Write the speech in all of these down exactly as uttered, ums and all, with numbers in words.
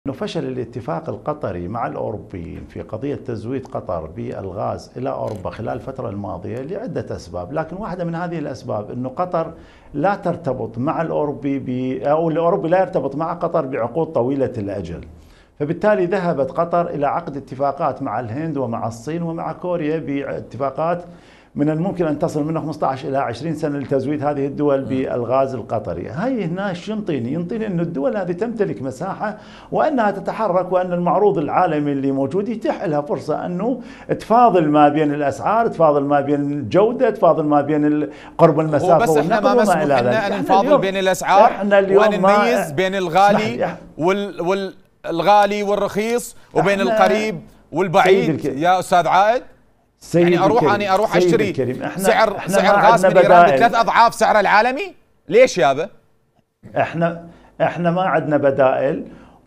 أنه فشل الاتفاق القطري مع الأوروبيين في قضية تزويد قطر بالغاز إلى أوروبا خلال الفترة الماضية لعدة أسباب، لكن واحدة من هذه الأسباب أنه قطر لا ترتبط مع الأوروبي ب... أو الأوروبي لا يرتبط مع قطر بعقود طويلة الأجل، فبالتالي ذهبت قطر إلى عقد اتفاقات مع الهند ومع الصين ومع كوريا باتفاقات من الممكن أن تصل من خمسة عشر إلى عشرين سنة لتزويد هذه الدول بالغاز القطري. هاي هنا ايش ينطيني؟ ينطيني أن الدول هذه تمتلك مساحة وأنها تتحرك، وأن المعروض العالمي اللي موجود يتيح لها فرصة أنه تفاضل ما بين الأسعار، تفاضل ما بين الجودة، تفاضل ما بين قرب المسافة. بس احنا ما مسموح لنا أن نفاضل بين الأسعار وأن نميز بين الغالي وال والغالي والرخيص وبين القريب والبعيد يا أستاذ عائد. يعني اروح اني اروح اشتري احنا سعر احنا سعر غاز من ايران بثلاث اضعاف سعره العالمي؟ ليش يابا؟ احنا احنا ما عندنا بدائل،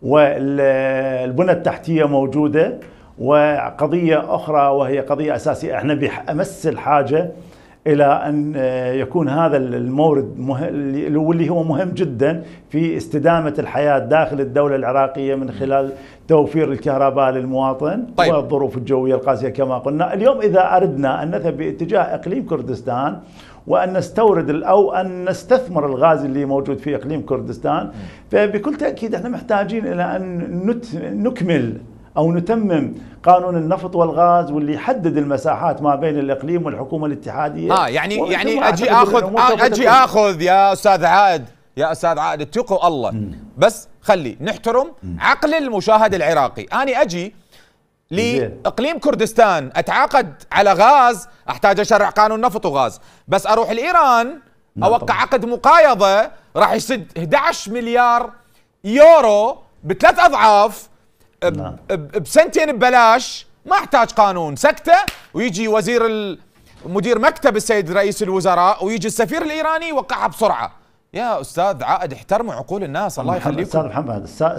والبنى التحتيه موجوده، وقضيه اخرى وهي قضيه اساسيه، احنا بامس الحاجه الى ان يكون هذا المورد واللي هو مهم جدا في استدامه الحياه داخل الدوله العراقيه من خلال توفير الكهرباء للمواطن. طيب. والظروف الجويه القاسيه كما قلنا. اليوم اذا اردنا ان نذهب باتجاه اقليم كردستان وان نستورد او ان نستثمر الغاز اللي موجود في اقليم كردستان، فبكل تاكيد احنا محتاجين الى ان نكمل أو نتمم قانون النفط والغاز واللي يحدد المساحات ما بين الإقليم والحكومة الاتحادية. اه يعني يعني أجي آخذ أجي آخذ يا أستاذ عائد يا أستاذ عائد اتقوا الله. م. بس خلي نحترم م. عقل المشاهد العراقي. أنا أجي لإقليم كردستان أتعاقد على غاز، أحتاج أشرع قانون نفط وغاز، بس أروح لإيران أوقع عقد مقايضة راح يسد أحد عشر مليار يورو بثلاث أضعاف نعم. بسنتين ببلاش، ما احتاج قانون، سكته ويجي وزير مدير مكتب السيد رئيس الوزراء ويجي السفير الايراني يوقعها بسرعه. يا استاذ عائد احترموا عقول الناس الله يخليكم. استاذ محمد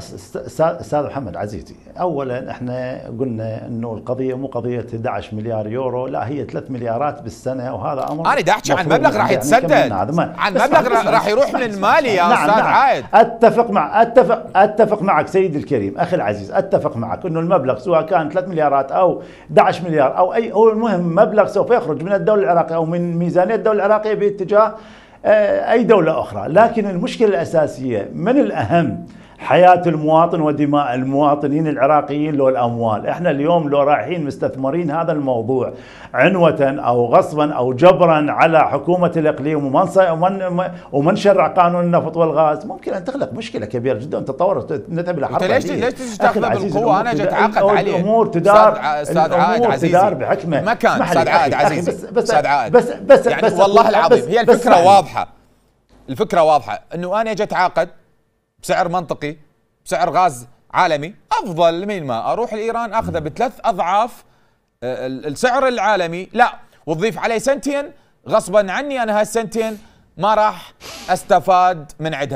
استاذ محمد عزيزي، اولا احنا قلنا انه القضيه مو قضيه أحد عشر مليار يورو، لا هي ثلاث مليارات بالسنه، وهذا امر انا دا احكي عن مبلغ راح يتسدد، عن مبلغ راح يروح من المالي يا نعم استاذ نعم عائد. اتفق مع اتفق اتفق معك سيدي الكريم اخي العزيز، اتفق معك انه المبلغ سواء كان ثلاث مليارات او أحد عشر مليار او اي، هو المهم مبلغ سوف يخرج من الدوله العراقيه او من ميزانيه الدوله العراقيه باتجاه أي دولة أخرى. لكن المشكلة الأساسية من الأهم حياة المواطن ودماء المواطنين العراقيين لو الأموال. إحنا اليوم لو رايحين مستثمرين هذا الموضوع عنوة أو غصبا أو جبرا على حكومة الإقليم ومن ومن شرع قانون النفط والغاز، ممكن أن تخلق مشكلة كبيرة جدا وتتطور نذهب إلى حرب. ليش ليش تستخدم بالقوة؟ أنا جيت أعقد عليه. الأمور تدار أستاذ عائد عزيزي، تدار بحكمة. ما كان أستاذ عائد عزيزي، أستاذ عائد بس بس يعني بس والله العظيم هي الفكرة واضحة، الفكرة واضحة انه انا اجي اتعاقد بسعر منطقي بسعر غاز عالمي افضل من ما اروح لايران اخذه بثلاث اضعاف السعر العالمي، لا وتضيف عليه سنتين غصبا عني، انا هالسنتين ما راح استفاد من عندها.